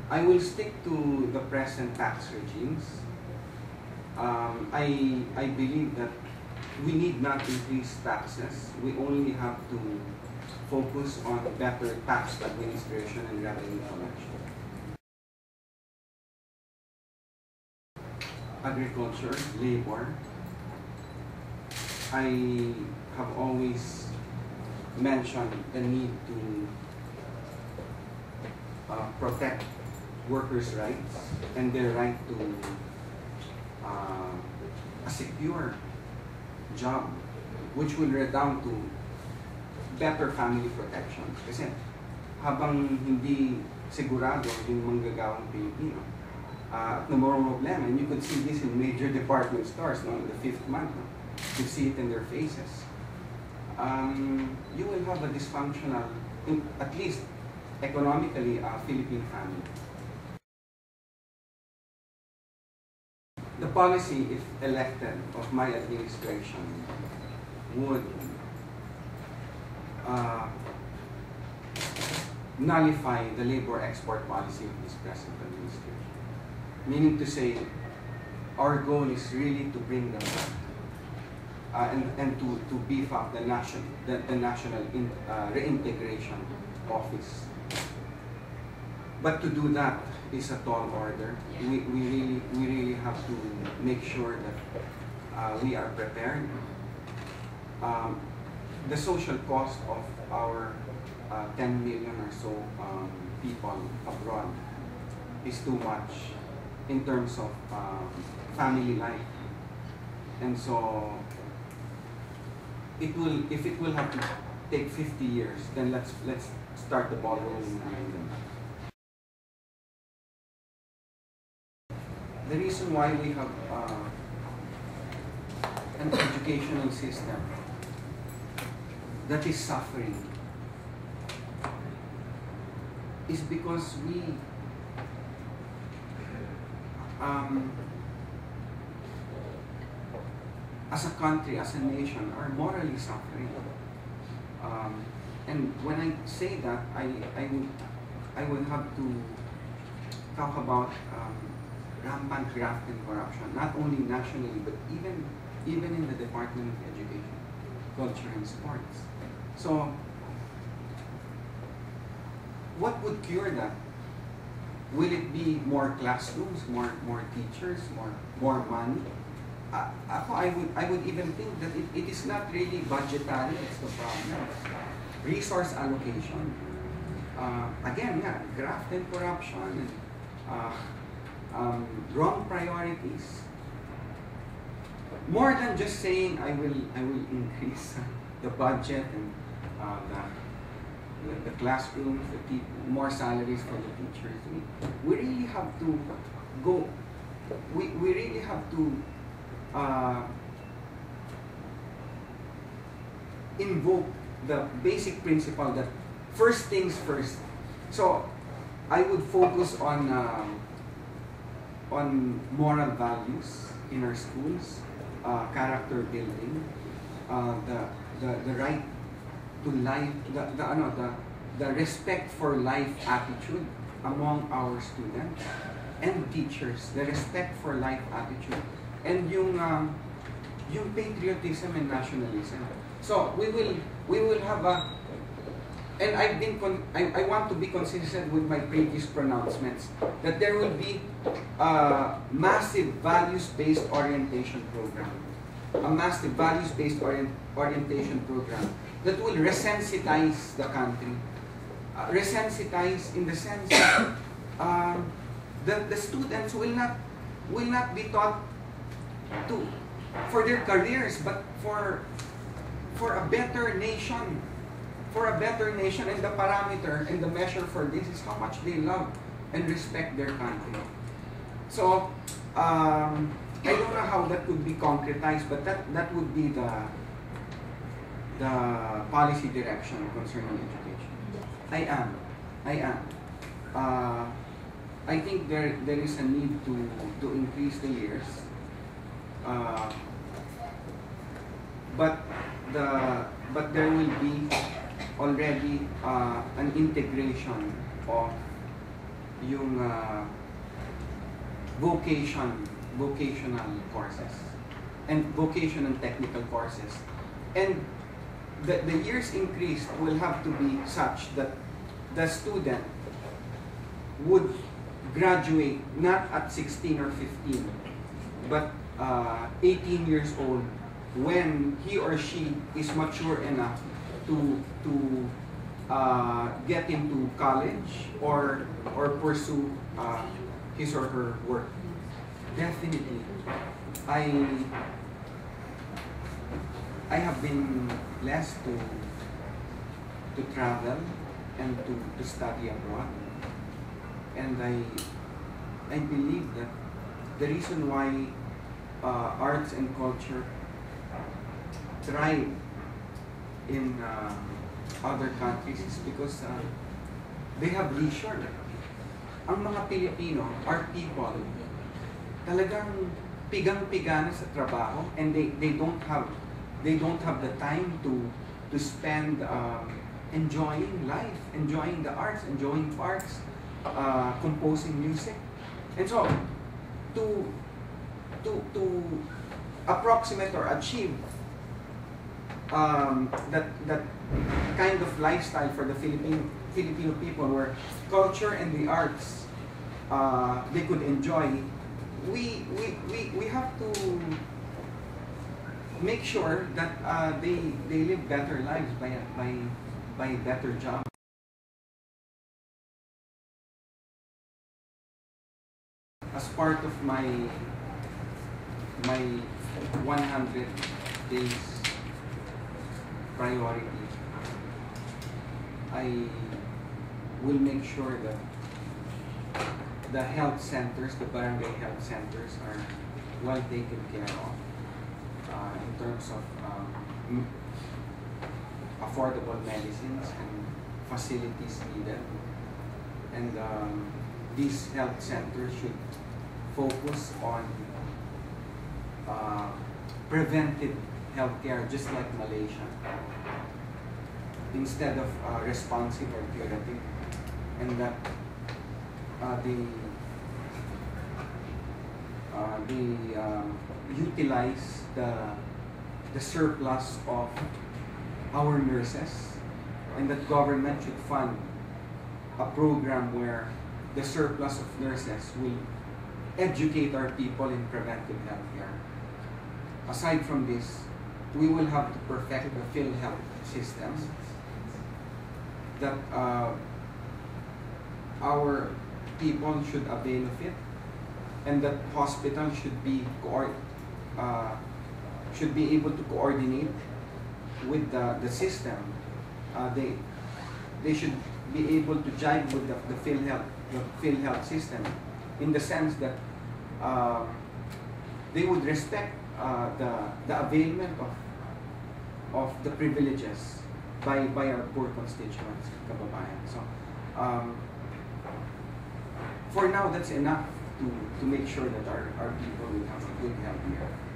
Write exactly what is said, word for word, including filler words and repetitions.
I will stick to the present tax regimes. Um, I, I believe that we need not increase taxes. We only have to focus on better tax administration and revenue collection. Agriculture, labor. I have always mentioned the need to uh, protect workers' rights and their right to uh, a secure job, which will redound to better family protection. Kasi habang hindi sigurado yung manggagawang Pilipino, uh, at namorong problema, and you could see this in major department stores, no, in the fifth month, no? You see it in their faces. Um, you will have a dysfunctional, at least economically, uh, Philippine family. The policy, if elected, of my administration would uh, nullify the labor export policy of this present administration. Meaning to say, our goal is really to bring them back uh, and, and to, to beef up the, nation, the, the National in, uh, Reintegration Office. But to do that is a tall order. We, we, really, we really have to make sure that uh, we are prepared. Um, the social cost of our uh, ten million or so um, people abroad is too much in terms of um, family life. And so, it will, if it will have to take fifty years, then let's, let's start the ball rolling behind them. The reason why we have uh, an educational system that is suffering is because we um, as a country, as a nation, are morally suffering. Um, and when I say that, I, I, would, I would have to talk about um, rampant graft and corruption, not only nationally, but even, even in the Department of Education, Culture and Sports. So, what would cure that? Will it be more classrooms, more, more teachers, more, more money? Uh, I would, I would even think that it, it is not really budgetary, it's the problem. Resource allocation. Uh, again, yeah, graft and corruption, and, uh, um, wrong priorities. More than just saying I will, I will increase the budget and uh, the, the, the classrooms, the more salaries for the teachers. We, we really have to go. We, we really have to uh, invoke the basic principle that first things first. So I would focus on uh, on moral values in our schools, uh, character building, uh, the, the the right to life, the the, ano, the the respect for life attitude among our students and teachers, the respect for life attitude, and yung um, yung patriotism and nationalism. So we will we will have a, and I've been con I, I want to be consistent with my previous pronouncements that there will be a massive values-based orientation program, a massive values-based orient orientation program that will resensitize the country, uh, resensitize in the sense that um, the the students will not will not be taught to for their careers, but for for a better nation. For a better nation, and the parameter and the measure for this is how much they love and respect their country. So, um, I don't know how that could be concretized, but that, that would be the, the policy direction concerning education. I am. I am. Uh, I think there, there is a need to, to increase the years. Uh, but, the, but there will be already uh, an integration of yung uh, vocation, vocational courses and vocational and technical courses. And the, the years increased will have to be such that the student would graduate not at sixteen or fifteen, but uh, eighteen years old, when he or she is mature enough to to uh, get into college or or pursue uh, his or her work. Definitely, I I have been blessed to to travel and to, to study abroad, and I I believe that the reason why uh, arts and culture thrive in uh, other countries is because uh, they have leisure. Ang mga Pilipino, our people, talagang pigang-piga na sa trabaho, and they they don't have they don't have the time to to spend um, enjoying life, enjoying the arts, enjoying parks, uh, composing music. And so to to to approximate or achieve um, that that kind of lifestyle for the Philippine Filipino people, where culture and the arts uh, they could enjoy, we we we we have to make sure that uh, they they live better lives by by by better jobs. As part of my my one hundred days priority, I will make sure that the health centers, the barangay health centers, are well taken care of uh, in terms of um, affordable medicines and facilities needed. And um, these health centers should focus on uh, preventive healthcare, just like Malaysia, instead of uh, responsive or curative, and that uh, they uh, they um, utilize the the surplus of our nurses, and that government should fund a program where the surplus of nurses will educate our people in preventive healthcare. Aside from this, we will have to perfect the PhilHealth systems, that uh, our people should avail of it, and that hospitals should be uh, should be able to coordinate with the, the system. Uh, they they should be able to jive with the, the PhilHealth the PhilHealth system, in the sense that uh, they would respect uh, the the availment of of the privileges by by our poor constituents, kababayan. So um, for now, that's enough to to make sure that our our people will have a good health care.